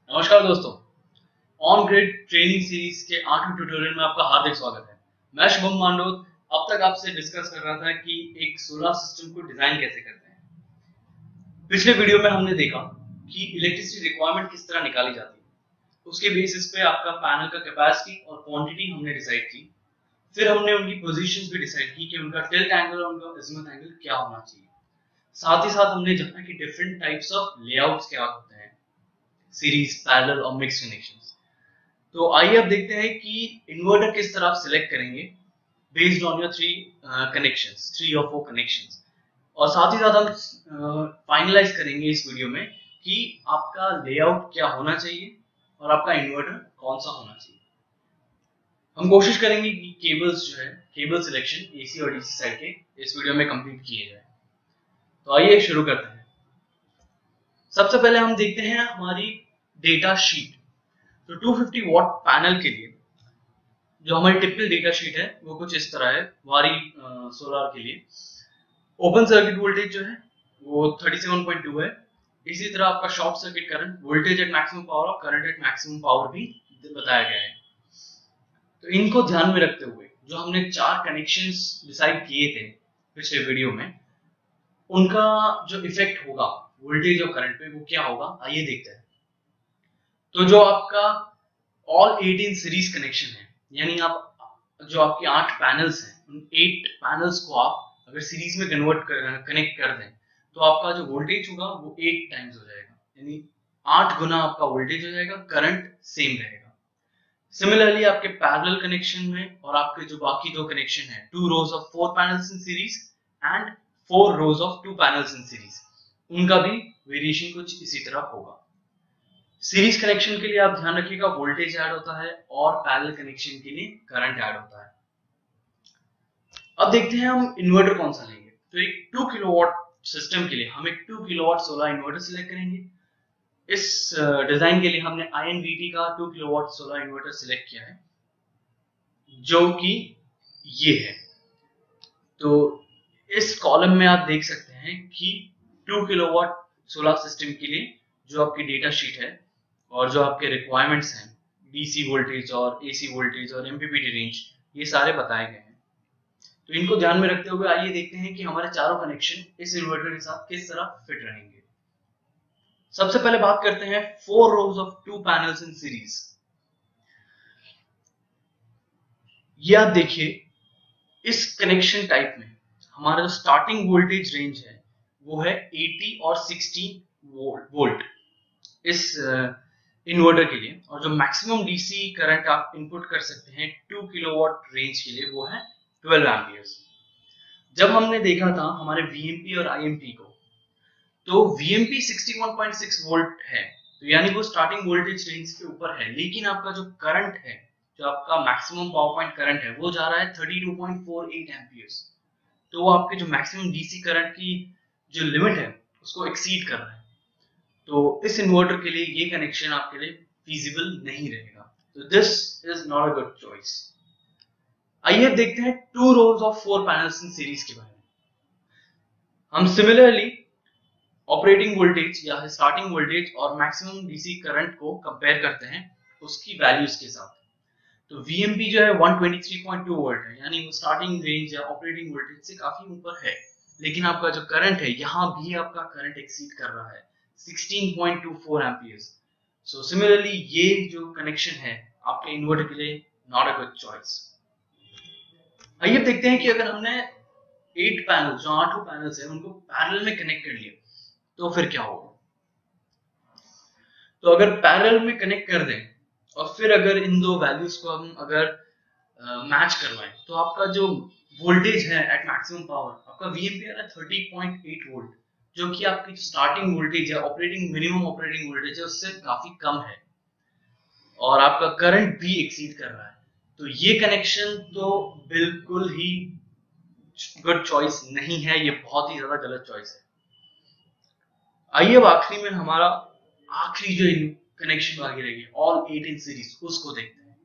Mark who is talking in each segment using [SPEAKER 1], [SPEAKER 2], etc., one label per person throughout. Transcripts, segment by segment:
[SPEAKER 1] नमस्कार दोस्तों, on grid training series के 8वें ट्यूटोरियल में आपका हार्दिक स्वागत है। मैं शुभम मांडोत अब तक आपसे डिस्कस कर रहा था कि एक सोलर सिस्टम को डिजाइन कैसे करते हैं। पिछले वीडियो में हमने देखा कि इलेक्ट्रिसिटी रिक्वायरमेंट किस तरह निकाली जाती है। उसके बेसिस पे आपका पैनल का कैपेसिटी और क्वांटिटी हमने डिसाइड की। फिर हमने उनकी पोजीशंस भी डिसाइड की कि उनका टिल्ट एंगल और उनका अज़ीमुथ एंगल क्या होना चाहिए। साथ ही साथ हमने जाना कि डिफरेंट टाइप्स ऑफ लेआउट्स क्या होते हैं, सीरीज, पैरेलल और मिक्स कनेक्शंस। तो आइए अब देखते हैं कि इन्वर्टर किस तरह आप सिलेक्ट करेंगे बेस्ड ऑन योर थ्री और फोर कनेक्शंस। और साथ ही साथ हम फाइनलाइज करेंगे इस वीडियो में कि आपका लेआउट क्या होना चाहिए और आपका इन्वर्टर कौन सा होना चाहिए। हम कोशिश करेंगे कि केबल्स जो है, केबल सिलेक्शन एसी और डीसी साइड के इस वीडियो में कंप्लीट किए जाए। तो आइए शुरू करते हैं। सबसे पहले हम देखते हैं हमारी डेटा शीट। तो 250 वॉट पैनल के लिए जो हमारी टिपिकल डेटा शीट है वो कुछ इस तरह है। वारी सोलर के लिए ओपन सर्किट वोल्टेज जो है वो 37.2 है। इसी तरह आपका short circuit current, voltage at maximum power और करंट एट मैक्सिमम पावर भी बताया गया है। तो इनको ध्यान में रखते हुए जो हमने 4 कनेक्शंस डिसाइड किए थे पिछले वीडियो में, उनका जो इफेक्ट होगा वोल्टेज और करंट पे वो क्या होगा, आइए देखते हैं। तो जो आपका ऑल 18 सीरीज कनेक्शन है, यानी आप जो आपके 8 पैनल्स हैं, उन 8 पैनल्स को आप अगर सीरीज में कनेक्ट कर दें तो आपका जो वोल्टेज होगा वो 8 टाइम्स हो जाएगा, यानी 8 गुना आपका वोल्टेज हो जाएगा, करंट सेम रहेगा। सिमिलरली आपके पैरेलल कनेक्शन में और आपके जो बाकी 2 कनेक्शन है, 2 rows of 4 panels in series and 4 rows of 2 panels in series, उनका भी वेरिएशन कुछ इसी तरह होगा। सीरीज कनेक्शन के लिए आप ध्यान रखिएगा वोल्टेज ऐड होता है और पैरेलल कनेक्शन के लिए करंट ऐड होता है। अब देखते हैं हम इन्वर्टर कौन सा लेंगे। तो एक 2 किलोवाट सिस्टम के लिए हम एक 2 किलोवाट सोलर इन्वर्टर सिलेक्ट करेंगे। इस डिजाइन के लिए हमने INVT का 2 किलोवाट सोलर इन्वर्टर सिलेक्ट किया है, जो कि ये है। तो इस कॉलम में आप देख सकते हैं कि 2 किलोवाट सोलर सिस्टम के लिए जो आपकी डेटा शीट है और जो आपके रिक्वायरमेंट्स हैं, डीसी वोल्टेज और एसी वोल्टेज और एमपीपीटी रेंज, ये सारे बताए गए हैं। तो इनको ध्यान में रखते हुए आइए देखते हैं कि हमारे चारों कनेक्शन इस इन्वर्टर के साथ किस तरह फिट रहेंगे। सबसे पहले बात करते हैं 4 rows of 2 panels in series। ये आप देखिए, इस कनेक्शन टाइप में हमारा जो स्टार्टिंग वोल्टेज रेंज है वो है 80 और 60 वोल्ट इस इन्वर्टर के लिए, और जो मैक्सिमम डीसी करंट आप इनपुट कर सकते हैं 2 किलोवाट रेंज के लिए वो है 12 एम्पियर्स। जब हमने देखा था हमारे वीएमपी और आईएमपी को, तो वीएमपी 61.6 वोल्ट है, तो यानी वो स्टार्टिंग वोल्टेज रेंज के ऊपर है, लेकिन आपका जो करंट है, जो आपका मैक्सिमम पावर पॉइंट करंट है, वो जा रहा है 32.48 एम्पियर्स। तो वो आपके जो मैक्सिमम डीसी करंट की जो लिमिट है उसको एक्सीड कर रहा है। तो इस इन्वर्टर के लिए ये कनेक्शन आपके लिए फीजिबल नहीं रहेगा। तो this is not a good choice. आइए अब देखते हैं 2 rows of 4 panels in series के बारे में। हम सिमिलरली ऑपरेटिंग वोल्टेज या स्टार्टिंग वोल्टेज और मैक्सिमम डीसी करंट को कंपेयर करते हैं उसकी वैल्यूज के साथ। तो वीएमपी जो है 123.2 वोल्ट है, यानी वो स्टार्टिंग रेंज या ऑपरेटिंग वोल्टेज से काफी ऊपर है, लेकिन आपका जो करंट है यहाँ भी आपका करंट एक्सीड कर रहा है 16.24 एम्पियर्स। सो सिमिलरली ये जो कनेक्शन है आपके इन्वर्टर के लिए नॉट अ गुड चॉइस। आइए देखते हैं कि अगर हमने 8 पैनल, जो 8 पैनल्स है, उनको पैरेलल में कनेक्ट कर लिया तो फिर क्या होगा। तो अगर पैरेलल में कनेक्ट कर दें और फिर अगर इन दो वैल्यूज को हम अगर मैच करवाएं, तो आपका जो वोल्टेज है एट मैक्सिमम पावर, आपका वीएमपी है 30.8 वोल्ट, जो कि आपकी स्टार्टिंग वोल्टेज है, ऑपरेटिंग मिनिमम ऑपरेटिंग वोल्टेज है, उससे काफी कम है, और आपका करंट भी एक्सीड कर रहा है। तो ये कनेक्शन तो बिल्कुल ही गुड चॉइस नहीं है, ये बहुत ही ज्यादा गलत चॉइस है। आइए अब आखिरी में हमारा आखिरी जो कनेक्शन बाकी रहेगी ऑल 18 सीरीज, उसको देखते हैं।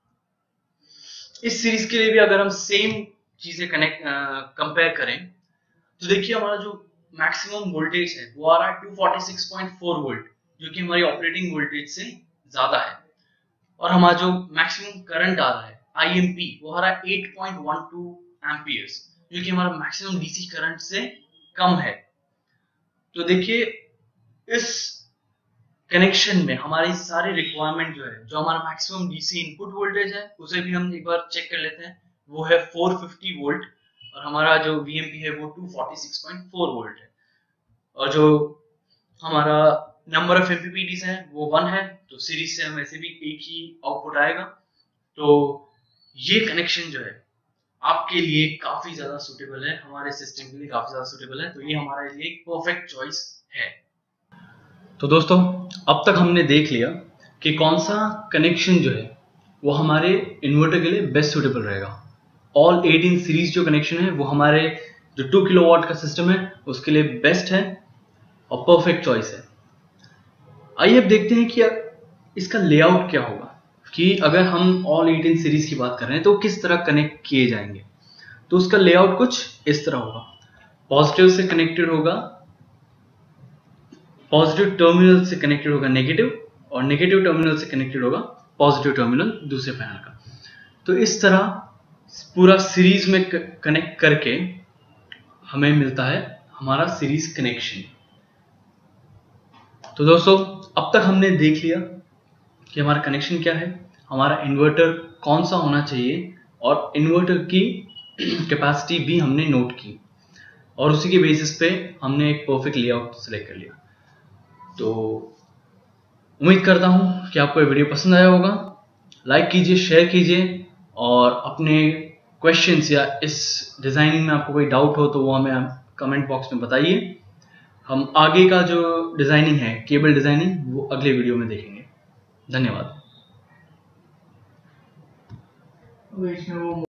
[SPEAKER 1] इस सीरीज के लिए भी अगर हम सेम चीजें कंपेयर करें तो देखिए हमारा जो मैक्सिमम वोल्टेज है वो आ रहा है 246.4 वोल्ट, जो कि हमारी ऑपरेटिंग वोल्टेज से ज्यादा है, और हमारा जो मैक्सिमम करंट आ रहा है IMP वो आ रहा है 8.12 एम्पियर्स, जो कि हमारा मैक्सिमम DC करंट से कम है। तो देखिए इस कनेक्शन में हमारी सारी रिक्वायरमेंट जो है, जो हमारा मैक्सिमम DC इनपुट वोल्टेज है उसे भी हम एक बार चेक कर लेते हैं, वो है 450 वोल्ट, और हमारा जो VMP है वो 246.4 वोल्ट है, और जो हमारा नंबर ऑफ MPPTs है वो 1 है, तो सीरीज से हम ऐसे भी एक ही आउटपुट आएगा। तो ये कनेक्शन जो है आपके लिए काफी ज्यादा सुटेबल है, हमारे सिस्टम के लिए काफी ज्यादा सुटेबल है, तो ये हमारे लिए एक परफेक्ट चॉइस है। तो दोस्तों अब तक हमने देख लिया कि कौन सा कनेक्शन जो है वो हमारे इन्वर्टर के लिए बेस्ट सुटेबल रहेगा। ऑल 18 सीरीज जो कनेक्शन है वो हमारे जो 2 किलोवाट का सिस्टम है उसके लिए बेस्ट है और परफेक्ट चॉइस है। आइए अब देखते हैं कि इसका लेआउट क्या होगा, कि अगर हम ऑल 18 सीरीज की बात कर रहे हैं तो किस तरह कनेक्ट किए जाएंगे। तो उसका लेआउट कुछ इस तरह होगा, पॉजिटिव से कनेक्टेड होगा, पॉजिटिव टर्मिनल से कनेक्टेड होगा नेगेटिव, और नेगेटिव टर्मिनल से कनेक्टेड होगा पॉजिटिव टर्मिनल दूसरे पैनल का। तो इस तरह पूरा सीरीज में कनेक्ट करके हमें मिलता है हमारा सीरीज कनेक्शन। तो दोस्तों अब तक हमने देख लिया कि हमारा कनेक्शन क्या है, हमारा इन्वर्टर कौन सा होना चाहिए, और इन्वर्टर की कैपेसिटी भी हमने नोट की, और उसी के बेसिस पे हमने एक परफेक्ट लेआउट सेलेक्ट कर लिया। तो उम्मीद करता हूं कि आपको ये वीडियो पसंद आया होगा। लाइक कीजिए, शेयर कीजिए, और अपने क्वेश्चंस या इस डिजाइनिंग में आपको कोई डाउट हो तो वो हमें कमेंट बॉक्स में बताइए। हम आगे का जो डिजाइनिंग है, केबल डिजाइनिंग, वो अगले वीडियो में देखेंगे। धन्यवाद।